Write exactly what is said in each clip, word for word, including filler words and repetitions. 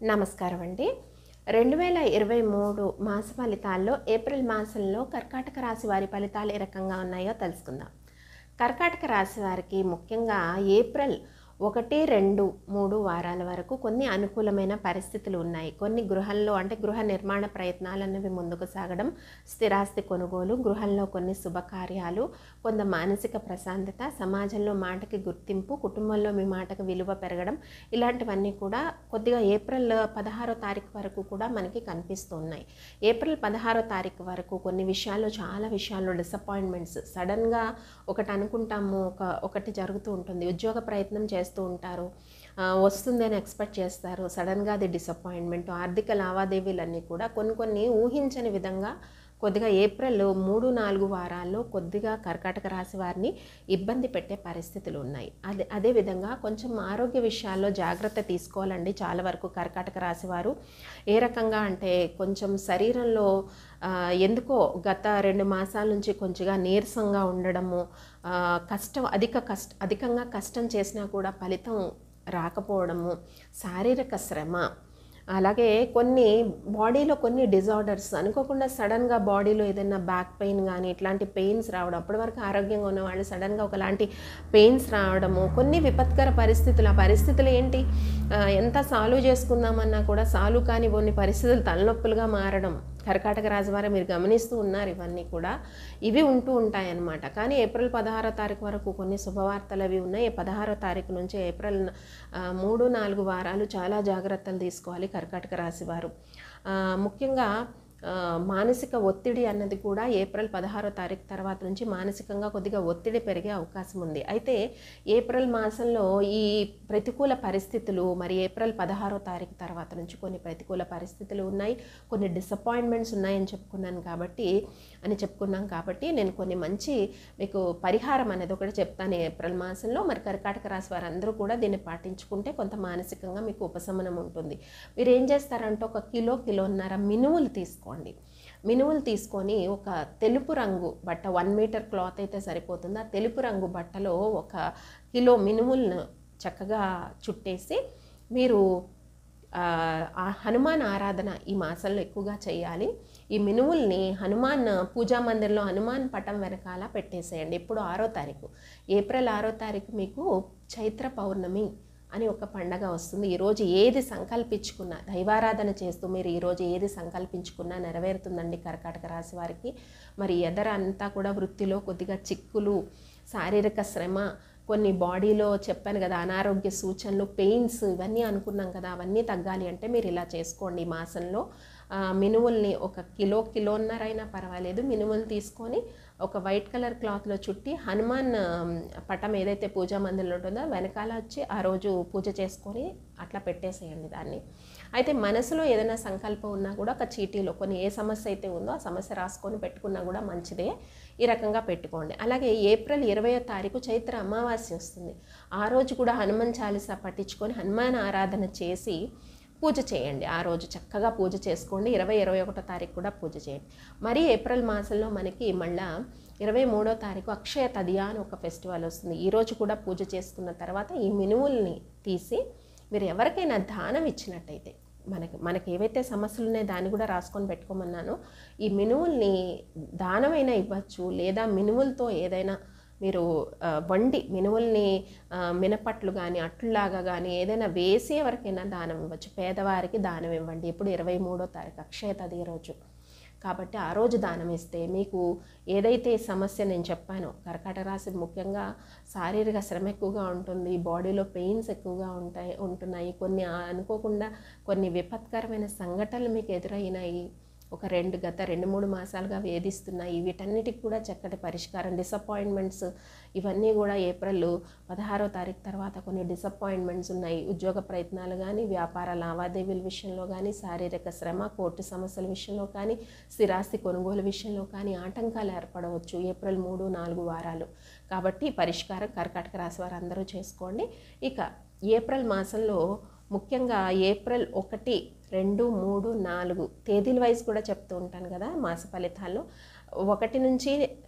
నమస్కారం అండి. రెండు వేల ఇరవై మూడు మాస ఫలితాల్లో ఏప్రిల్ మాసంలో కర్కాటక రాశి వారి ఫలితాలు ఏ రకంగా ఉన్నాయో తెలుసుకుందాం. కర్కాటక రాశి వారికి ముఖ్యంగా ఏప్రిల్ ఒకటి రెండు మూడు వారాల వరకు కొన్ని అనుకూలమైన పరిస్థితులు ఉన్నాయి. కొన్ని గృహంలో అంటే గృహ నిర్మాణ ప్రయత్నాలు అనేవి ముందుకు సాగడం, స్థిరాస్తి కొనుగోలు, గృహంలో కొన్ని శుభకార్యాలు, కొంత మానసిక ప్రశాంతత, సమాజంలో మాటకి గుర్తింపు, కుటుంబంలో మీ మాటకు విలువ పెరగడం, ఇలాంటివన్నీ కూడా కొద్దిగా ఏప్రిల్ పదహారో తారీఖు వరకు కూడా మనకి కనిపిస్తూ ఉన్నాయి. ఏప్రిల్ పదహారో తారీఖు వరకు కొన్ని విషయాల్లో చాలా విషయాల్లో డిసప్పాయింట్మెంట్స్, సడన్గా ఒకటి అనుకుంటాము, ఒక ఒకటి జరుగుతూ ఉంటుంది. ఉద్యోగ ప్రయత్నం చేస్తూ ఉంటారు, వస్తుంది అని ఎక్స్పెక్ట్ చేస్తారు, సడన్గా అది డిసప్పాయింట్మెంట్. ఆర్థిక లావాదేవీలన్నీ కూడా కొన్ని కొన్ని ఊహించని విధంగా కొద్దిగా ఏప్రిల్ మూడు నాలుగు వారాల్లో కొద్దిగా కర్కాటక రాశి వారిని ఇబ్బంది పెట్టే పరిస్థితులు ఉన్నాయి. అదే అదేవిధంగా కొంచెం ఆరోగ్య విషయాల్లో జాగ్రత్త తీసుకోవాలండి. చాలా వరకు కర్కాటక రాశి వారు ఏ రకంగా అంటే కొంచెం శరీరంలో ఎందుకో గత రెండు మాసాల నుంచి కొంచెంగా నీరసంగా ఉండడము, కష్టం అధిక కష్ట అధికంగా కష్టం చేసినా కూడా ఫలితం రాకపోవడము, శారీరక శ్రమ, అలాగే కొన్ని బాడీలో కొన్ని డిజార్డర్స్ అనుకోకుండా సడన్గా బాడీలో ఏదైనా బ్యాక్ పెయిన్ కానీ ఇట్లాంటి పెయిన్స్ రావడం, అప్పటి వరకు ఆరోగ్యంగా ఉన్న వాళ్ళు సడన్గా ఒకలాంటి పెయిన్స్ రావడము, కొన్ని విపత్కర పరిస్థితులు. ఆ పరిస్థితులు ఏంటి, ఎంత సాల్వ్ చేసుకుందామన్నా కూడా సాల్వ్ కాని కొన్ని పరిస్థితులు తలనొప్పులుగా మారడం కర్కాటక రాశి వారు మీరు గమనిస్తూ ఉన్నారు. ఇవన్నీ కూడా ఇవి ఉంటూ ఉంటాయన్నమాట. కానీ ఏప్రిల్ పదహారో తారీఖు వరకు కొన్ని శుభవార్తలు అవి ఉన్నాయి. పదహారో తారీఖు నుంచి ఏప్రిల్ మూడు నాలుగు వారాలు చాలా జాగ్రత్తలు తీసుకోవాలి కర్కాటక రాశి వారు. ముఖ్యంగా మానసిక ఒత్తిడి అన్నది కూడా ఏప్రిల్ పదహారో తారీఖు తర్వాత నుంచి మానసికంగా కొద్దిగా ఒత్తిడి పెరిగే అవకాశం ఉంది. అయితే ఏప్రిల్ మాసంలో ఈ ప్రతికూల పరిస్థితులు మరి ఏప్రిల్ పదహారో తారీఖు తర్వాత నుంచి కొన్ని ప్రతికూల పరిస్థితులు ఉన్నాయి, కొన్ని డిసప్పాయింట్మెంట్స్ ఉన్నాయని చెప్పుకున్నాను కాబట్టి అని చెప్పుకున్నాం కాబట్టి నేను కొన్ని మంచి మీకు పరిహారం అనేది ఒకటి చెప్తాను ఏప్రిల్ మాసంలో. మరి కర్కాటక రాశి వారందరూ కూడా దీన్ని పాటించుకుంటే కొంత మానసికంగా మీకు ఉపశమనం ఉంటుంది. మీరు ఏం చేస్తారంటే ఒక కిలో కిలోన్నర మినుములు తీసుకోండి. మినుములు తీసుకొని ఒక తెలుపు రంగు బట్ట, వన్ మీటర్ క్లాత్ అయితే సరిపోతుంది. ఆ తెలుపు రంగు బట్టలో ఒక కిలో మినుములను చక్కగా చుట్టేసి మీరు ఆ హనుమాన్ ఆరాధన ఈ మాసంలో ఎక్కువగా చేయాలి. ఈ మినుముల్ని హనుమాన్ పూజా మందిరంలో హనుమాన్ పటం వెనకాల పెట్టేసేయండి. ఇప్పుడు ఆరో తారీఖు ఏప్రిల్ ఆరో తారీఖు మీకు చైత్ర పౌర్ణమి అని ఒక పండగ వస్తుంది. ఈరోజు ఏది సంకల్పించుకున్నా, దైవారాధన చేస్తూ మీరు ఈరోజు ఏది సంకల్పించుకున్నా నెరవేరుతుందండి కర్కాటక రాశి వారికి. మరి ఎదర అంతా కూడా వృత్తిలో కొద్దిగా చిక్కులు, శారీరక శ్రమ, కొన్ని బాడీలో చెప్పాను కదా అనారోగ్య సూచనలు, పెయిన్స్, ఇవన్నీ అనుకున్నాం కదా, అవన్నీ తగ్గాలి అంటే మీరు ఇలా చేసుకోండి. ఈ మాసంలో మినుముల్ని ఒక కిలో కిలోన్నర అయినా పర్వాలేదు మినుములు తీసుకొని ఒక వైట్ కలర్ క్లాత్లో చుట్టి హనుమాన్ పటం ఏదైతే పూజా మందిరంలో ఉంటుందో వెనకాల వచ్చి ఆ రోజు పూజ చేసుకొని అట్లా పెట్టేసేయండి దాన్ని. అయితే మనసులో ఏదైనా సంకల్పం ఉన్నా కూడా ఒక చీటీలో కొన్ని ఏ సమస్య అయితే ఉందో ఆ సమస్య రాసుకొని పెట్టుకున్నా కూడా మంచిదే. ఈ రకంగా పెట్టుకోండి. అలాగే ఏప్రిల్ ఇరవయో తారీఖు చైత్ర అమావాస్య వస్తుంది. ఆ రోజు కూడా హనుమాన్ చాలీసా పట్టించుకొని హనుమాన్ ఆరాధన చేసి పూజ చేయండి. ఆ రోజు చక్కగా పూజ చేసుకోండి. ఇరవై ఇరవై ఒకటో తారీఖు కూడా పూజ చేయండి. మరి ఏప్రిల్ మాసంలో మనకి మళ్ళా ఇరవై మూడో తారీఖు అక్షయ తదియ అని ఒక ఫెస్టివల్ వస్తుంది. ఈరోజు కూడా పూజ చేసుకున్న తర్వాత ఈ మినుముల్ని తీసి మీరు ఎవరికైనా దానం ఇచ్చినట్టయితే, మనకి మనకి ఏవైతే సమస్యలు ఉన్నాయో దాన్ని కూడా రాసుకొని పెట్టుకోమన్నాను. ఈ మినుముల్ని దానమైనా ఇవ్వచ్చు, లేదా మినుములతో ఏదైనా మీరు వండి మినుముల్ని మినపట్లు కానీ అట్లులాగా కానీ ఏదైనా వేసి ఎవరికైనా దానం ఇవ్వచ్చు. పేదవారికి దానం ఇవ్వండి. ఇప్పుడు ఇరవై మూడో తారీఖు అక్షయ తదియ రోజు కాబట్టి ఆ రోజు దానం ఇస్తే మీకు ఏదైతే సమస్య నేను చెప్పానో, కర్కాటక రాశి ముఖ్యంగా శారీరక శ్రమ ఎక్కువగా ఉంటుంది, బాడీలో పెయిన్స్ ఎక్కువగా ఉంటాయి ఉంటున్నాయి కొన్ని అనుకోకుండా కొన్ని విపత్కరమైన సంఘటనలు మీకు ఎదురైనాయి, ఒక రెండు గత రెండు మూడు మాసాలుగా వేధిస్తున్నాయి, వీటన్నిటికి కూడా చక్కటి పరిష్కారం. డిసప్పాయింట్మెంట్స్ ఇవన్నీ కూడా ఏప్రిల్ పదహారో తారీఖు తర్వాత కొన్ని డిసప్పాయింట్మెంట్స్ ఉన్నాయి. ఉద్యోగ ప్రయత్నాలు కానీ, వ్యాపార లావాదేవీల విషయంలో కానీ, శారీరక శ్రమ, కోర్టు సమస్యల విషయంలో కానీ, స్థిరాస్తి కొనుగోలు విషయంలో కానీ ఆటంకాలు ఏర్పడవచ్చు ఏప్రిల్ మూడు నాలుగు వారాలు. కాబట్టి పరిష్కారం కర్కాటక రాశి వారు అందరూ చేసుకోండి. ఇక ఏప్రిల్ మాసంలో ముఖ్యంగా ఏప్రిల్ ఒకటి రెండు మూడు నాలుగు తేదీల వైజ్ కూడా చెప్తూ ఉంటాను కదా మాస ఫలితాల్లో. ఒకటి నుంచి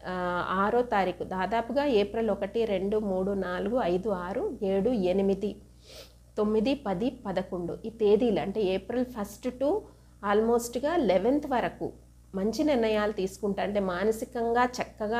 ఆరో తారీఖు దాదాపుగా ఏప్రిల్ ఒకటి రెండు మూడు నాలుగు ఐదు ఆరు ఏడు ఎనిమిది తొమ్మిది పది పదకొండు ఈ తేదీలు అంటే ఏప్రిల్ ఫస్ట్ టు ఆల్మోస్ట్గా లెవెన్త్ వరకు మంచి నిర్ణయాలు తీసుకుంటారు. అంటే మానసికంగా చక్కగా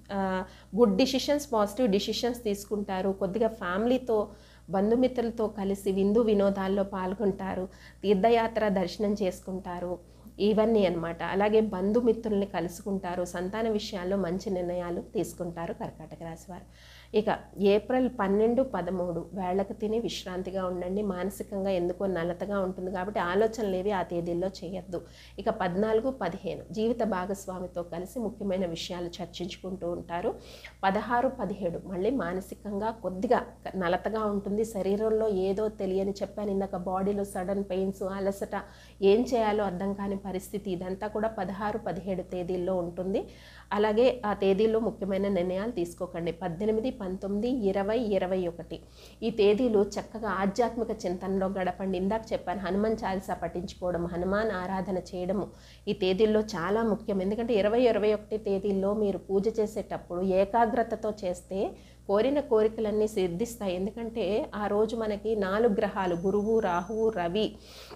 గుడ్ డిసిషన్స్, పాజిటివ్ డిసిషన్స్ తీసుకుంటారు. కొద్దిగా ఫ్యామిలీతో, బంధుమిత్రులతో కలిసి విందు వినోదాల్లో పాల్గొంటారు. తీర్థయాత్ర దర్శనం చేసుకుంటారు. ఇవన్నీ అన్నమాట. అలాగే బంధుమిత్రుల్ని కలుసుకుంటారు. సంతాన విషయాల్లో మంచి నిర్ణయాలు తీసుకుంటారు కర్కాటక రాశి వారు. ఇక ఏప్రిల్ పన్నెండు పదమూడు వేళకు తిని విశ్రాంతిగా ఉండండి. మానసికంగా ఎందుకో నలతగా ఉంటుంది కాబట్టి ఆలోచనలు ఏవి ఆ తేదీల్లో చేయొద్దు. ఇక పద్నాలుగు పదిహేను జీవిత భాగస్వామితో కలిసి ముఖ్యమైన విషయాలు చర్చించుకుంటూ ఉంటారు. పదహారు పదిహేడు మళ్ళీ మానసికంగా కొద్దిగా నలతగా ఉంటుంది. శరీరంలో ఏదో తెలియని, చెప్పాను ఇందాక, బాడీలో సడన్ పెయిన్స్, అలసట, ఏం చేయాలో అర్థం కాని పరిస్థితి, ఇదంతా కూడా పదహారు పదిహేడు తేదీల్లో ఉంటుంది. అలాగే ఆ తేదీల్లో ముఖ్యమైన నిర్ణయాలు తీసుకోకండి. పద్దెనిమిది పంతొమ్మిది ఇరవై ఇరవై ఒకటి ఈ తేదీలు చక్కగా ఆధ్యాత్మిక చింతనలో గడపండి. ఇందాక చెప్పాను, హనుమాన్ చాలీసా పఠించుకోవడం, హనుమాన్ ఆరాధన చేయడము ఈ తేదీల్లో చాలా ముఖ్యం. ఎందుకంటే ఇరవై ఇరవై ఒకటి తేదీల్లో మీరు పూజ చేసేటప్పుడు ఏకాగ్రతతో చేస్తే కోరిన కోరికలన్నీ సిద్ధిస్తాయి. ఎందుకంటే ఆ రోజు మనకి నాలుగు గ్రహాలు, గురువు, రాహువు, రవి,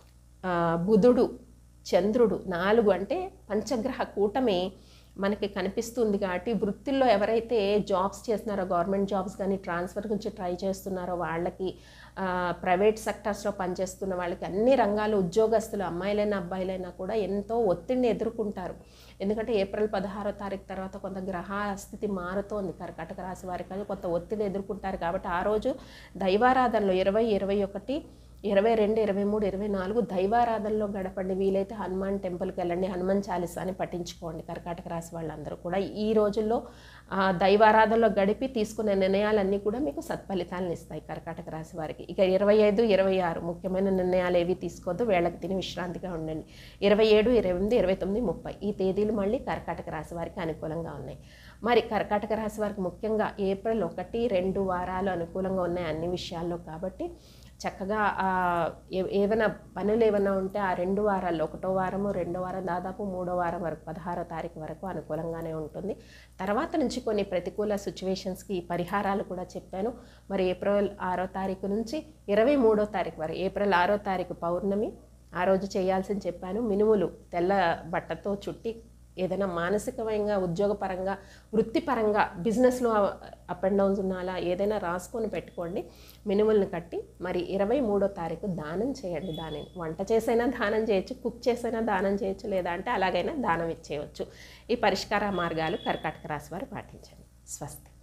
బుధుడు, చంద్రుడు, నాలుగు అంటే పంచగ్రహ కూటమి మనకి కనిపిస్తుంది. కాబట్టి వృత్తిల్లో ఎవరైతే జాబ్స్ చేస్తున్నారో, గవర్నమెంట్ జాబ్స్ కానీ ట్రాన్స్ఫర్ గురించి ట్రై చేస్తున్నారో వాళ్ళకి, ప్రైవేట్ సెక్టర్స్లో పనిచేస్తున్న వాళ్ళకి, అన్ని రంగాలు ఉద్యోగస్తులు అమ్మాయిలైనా అబ్బాయిలైనా కూడా ఎంతో ఒత్తిడిని ఎదుర్కొంటారు. ఎందుకంటే ఏప్రిల్ పదహారో తారీఖు తర్వాత కొంత గ్రహ స్థితి మారుతోంది కర్కాటక రాశి వారికి, కొంత ఒత్తిడి ఎదుర్కొంటారు. కాబట్టి ఆ రోజు దైవారాధనలో ఇరవై ఇరవై ఒకటి ఇరవై రెండు ఇరవై మూడు ఇరవై నాలుగు దైవారాధనలో గడపండి. వీలైతే హనుమాన్ టెంపుల్కి వెళ్ళండి, హనుమాన్ చాలీసాని పఠించుకోండి. కర్కాటక రాశి వాళ్ళందరూ కూడా ఈ రోజుల్లో దైవారాధనలో గడిపి తీసుకునే నిర్ణయాలన్నీ కూడా మీకు సత్ఫలితాలను ఇస్తాయి కర్కాటక రాశి వారికి. ఇక ఇరవై ఐదు ఇరవై ఆరు ముఖ్యమైన నిర్ణయాలు ఏవి తీసుకోవద్దు, వేళకు తిని విశ్రాంతిగా ఉండండి. ఇరవై ఏడు ఇరవై ఎనిమిది ఇరవై తొమ్మిది ముప్పై ఈ తేదీలు మళ్ళీ కర్కాటక రాశి వారికి అనుకూలంగా ఉన్నాయి. మరి కర్కాటక రాశి వారికి ముఖ్యంగా ఏప్రిల్ ఒకటి రెండు వారాలు అనుకూలంగా ఉన్నాయి అన్ని విషయాల్లో. కాబట్టి చక్కగా ఏమైనా పనులు ఏమైనా ఉంటే ఆ రెండు వారాల్లో, ఒకటో వారము రెండో వారం దాదాపు మూడో వారం వరకు పదహారో తారీఖు వరకు అనుకూలంగానే ఉంటుంది. తర్వాత నుంచి కొన్ని ప్రతికూల సిచ్యువేషన్స్కి పరిహారాలు కూడా చెప్పాను. మరి ఏప్రిల్ ఆరో తారీఖు నుంచి ఇరవై మూడో తారీఖు వరకు, ఏప్రిల్ ఆరో తారీఖు పౌర్ణమి, ఆ రోజు చేయాల్సింది చెప్పాను. మినుములు తెల్ల బట్టతో చుట్టి ఏదైనా మానసికమైన, ఉద్యోగపరంగా, వృత్తిపరంగా, బిజినెస్లో అప్ అండ్ డౌన్స్ ఉన్నాలా ఏదైనా రాసుకొని పెట్టుకోండి. మినుములను కట్టి మరి ఇరవై మూడో తారీఖు దానం చేయండి. దానిని వంట చేసైనా దానం చేయొచ్చు, కుక్ చేసైనా దానం చేయొచ్చు, లేదా అంటే అలాగైనా దానం ఇచ్చేయవచ్చు. ఈ పరిష్కార మార్గాలు కర్కాటక రాశి వారు పాటించండి. స్వస్తి.